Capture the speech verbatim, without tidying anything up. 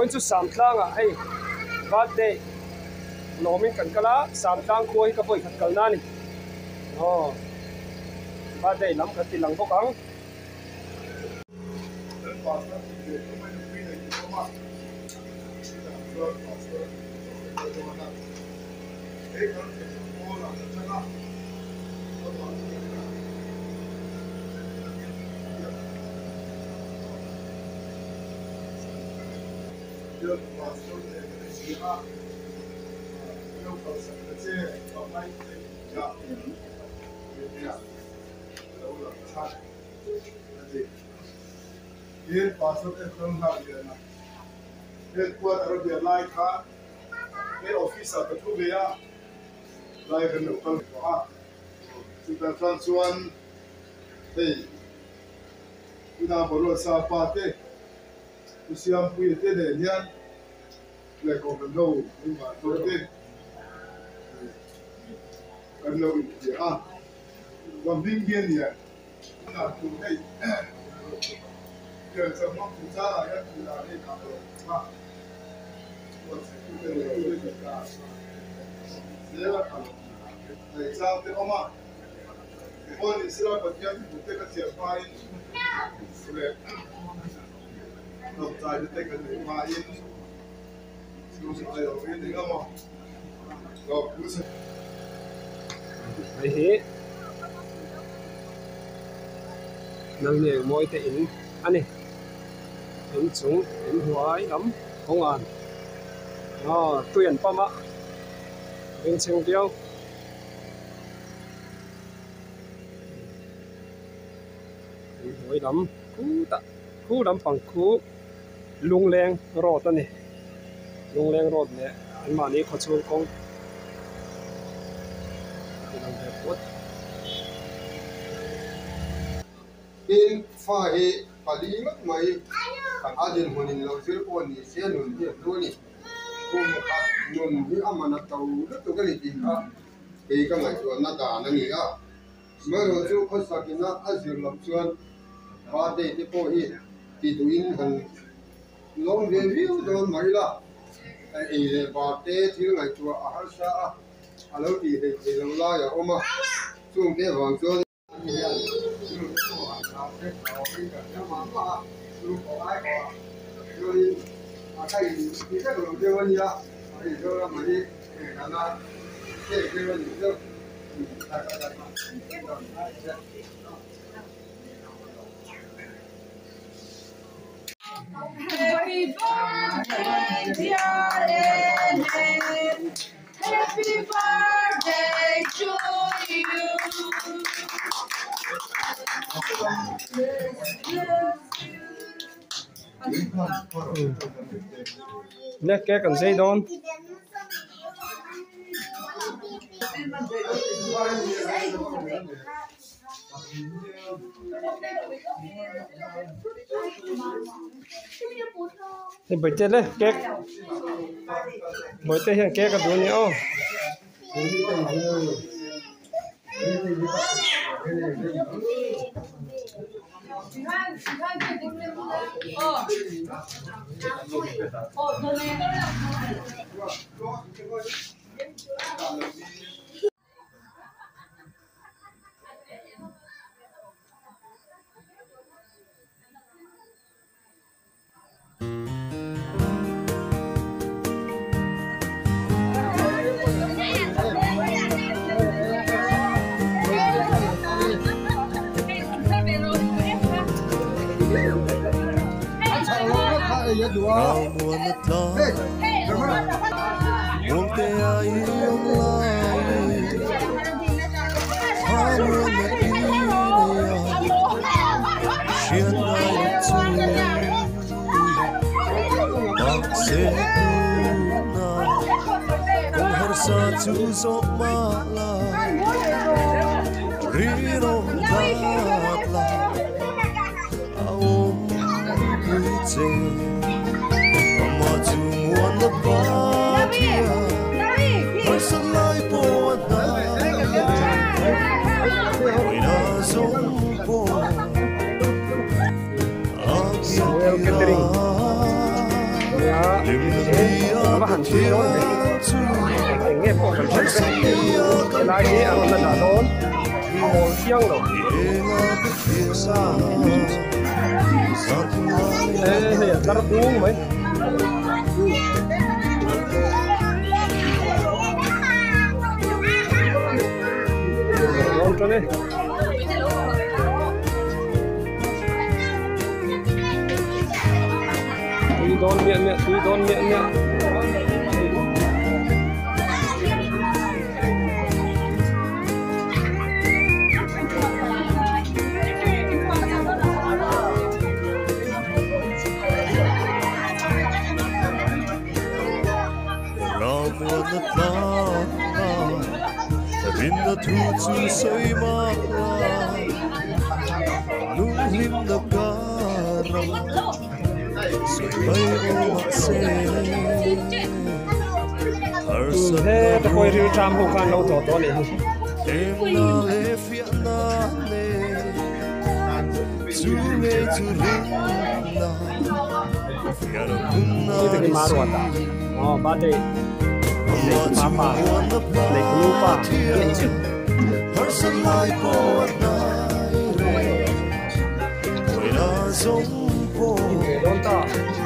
point chu sam tlang a hey birthday nomin kan kala sam tlang khoi ka poi khat kalna ni oh birthday lam khati lang bokang Được vào số đề của đại sứ ha, yêu cầu sản xuất chế và may để chọn việc làm đâu là sai là gì? Hiện vào số đề không làm gì nữa. Hiện qua ở địa lai khá, cái office ở chỗ về à, lai gần được phân của ha, chúng ta transfer thì chúng ta bảo luật sa pa thế. Siam pui te de nian le ko no ni ma to te kan no ya a wan bing bien ya na tu nei ke sa mo tu sa ya tu la ni ka ma ko se tu te le tu de ka se la ka ai sa te o ma ko ni sira ba ya tu te ka se pa ni le Hãy subscribe cho kênh Ghiền Mì Gõ để không bỏ lỡ những video hấp dẫn. Nang niệm môi te in anh này in chúng in hoài lắm không ăn nó tuyển pa mà bên trên tiêu in hoài lắm cú ta cú lắm bằng cú lung leng rot anh này lung leng rot này anh mà này khó chịu không in pha he pali mak mai kan adin honin lo zir on ni se nun hi lo ni kum ka nun hi amana tau lu to ga ni ti ha e ka ngai chuan na da na ni a ma ro chu kho sakina azir lam chuan ba de ti po hi ti tu in han long ve view don mai la e le ba te ti ngai chu a har sa a alo ti he ti lo la ya oma chung ke wang chuan Happy birthday, dear Ellen. Happy birthday to you. nè cái cần dây đón thì bởi thế đấy cái bởi thế hiện cái cái đồ nhớ Rau mua nước lo Uống tê ai yêu lại Hoa mua nước đi Xuyên ai đất chung Bác sẽ tu na Kung har sa chu sok ma la Riro kat la Aom quý chênh One the party, first life for when I so poor, ya eh ba han chi lo ne nghe po kan se ke lai ni ang na da don mo siang lo sa eh ya tar bung mai con đi tuy đón miệng miệng tuy đón miệng miệng in the truth to say my nung lim da karam say bay mo say thế ta coi riu tram không can lâu to to này em na le fia na le tu me tu lim na fia na kunna ini dari maruata oh badai Papa, lấy lupa, her sunlight for night, when I zone for, don't talk.